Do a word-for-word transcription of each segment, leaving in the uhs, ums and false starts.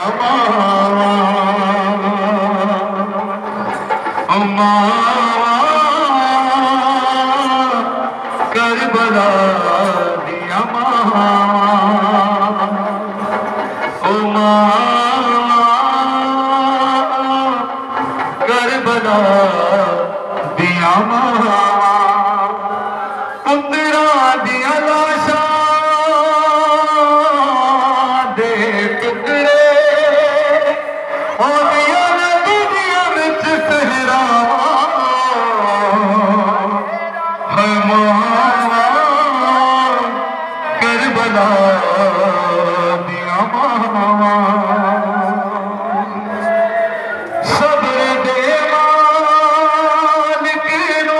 Karbala दिया ओ Karbala दिया पुत्रा दिया लाशा दे टुकड़े करबला दिया सब्र दे मालिक नो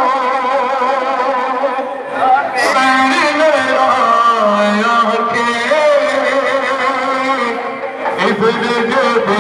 सैन लड़ाया के इब्न दे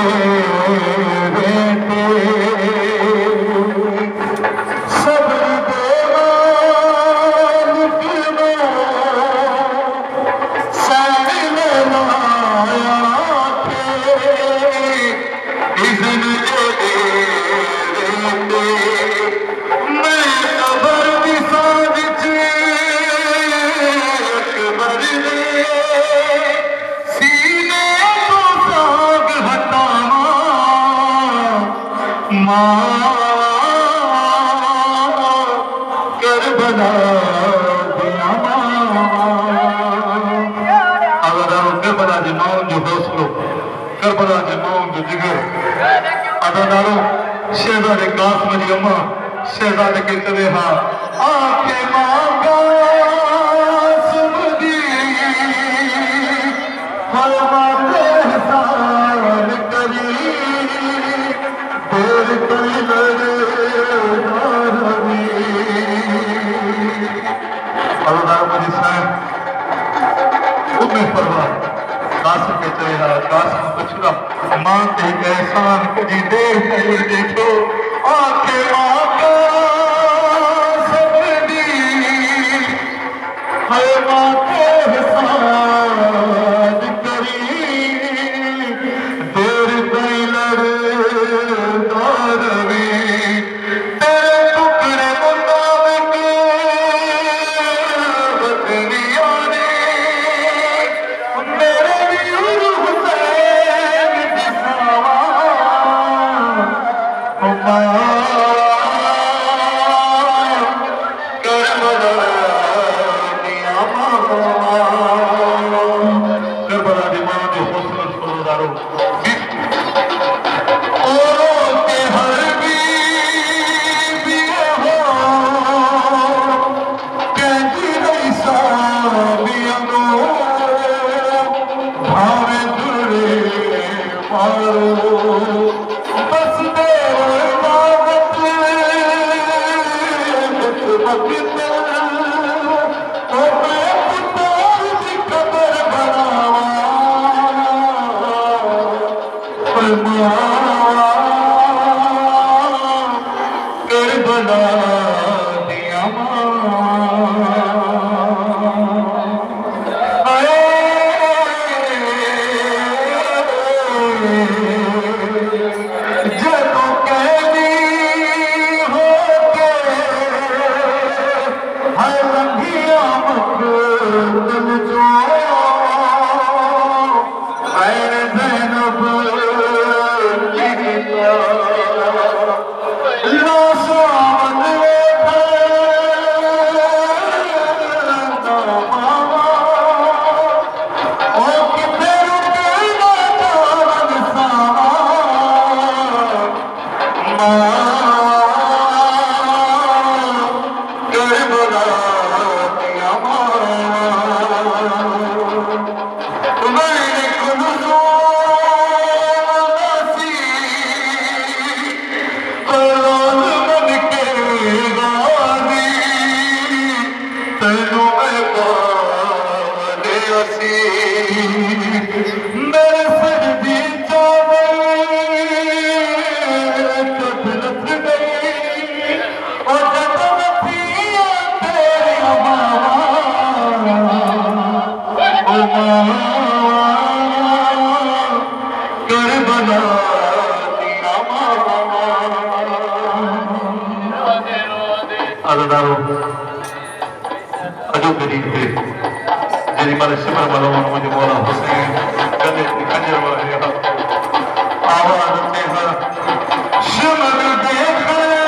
करबला दिया करबला जे माउन जो हौसलो करबला जे माउन जो जिगर अदा नालो शहजादे कासिम जी अम्मा शहजादे के चले हा आके मां कासिम दी हर माते एहसान करी देर कई लड़े अल्लाह मुझे साहब उम्मे परवार कासिम के चेहरा कासिम बछड़ा मां के एहसान कदी देर कई देखो आके मां कासिम दी हर मां के एहसान करी देर कई लड़े दारवी करबला दी मां जो हौसला सरोदारो करबला दिया जदों कहदी होके हर रंगिया मखदूम चो ऐन ज़ैनब लिखता लाशा करबला दिया अदादारो अजो गरीब थे जेरी मारे सिमर वालों मुझे मौला हुसैन गले कंजर वाले आवाज से हर सिमर देख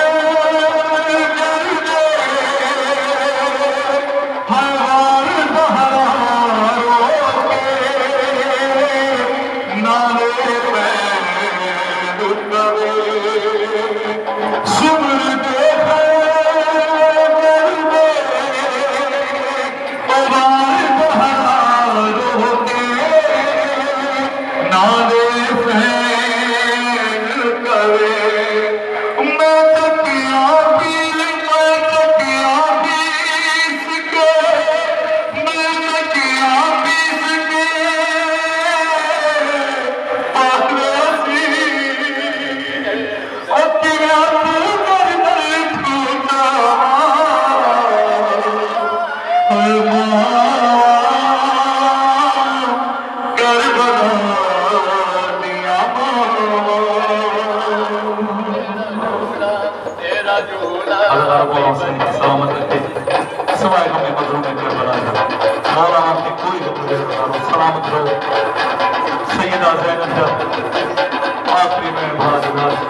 सलामत रखे सिवाय हमें मजलूम में करबला मौला आपकी कोई सलामत रहो सैयदा ज़ैनब का आखिरी में भाग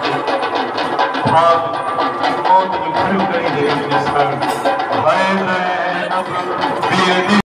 भाग मौत में खड़ी करी दे